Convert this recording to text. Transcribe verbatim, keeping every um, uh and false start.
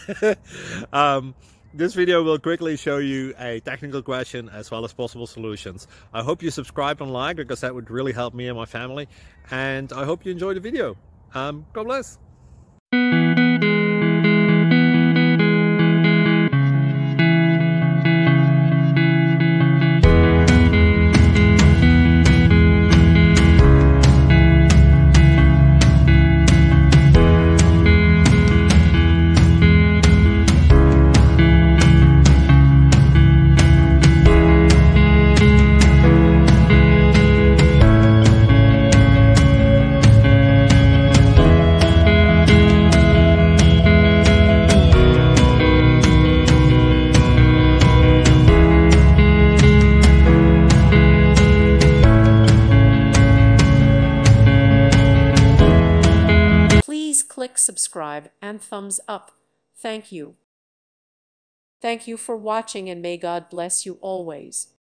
um, this video will quickly show you a technical question as well as possible solutions. I hope you subscribe and like, because that would really help me and my family. And I hope you enjoy the video. Um, God bless. Please click subscribe and thumbs up. Thank you. Thank you for watching, and may God bless you always.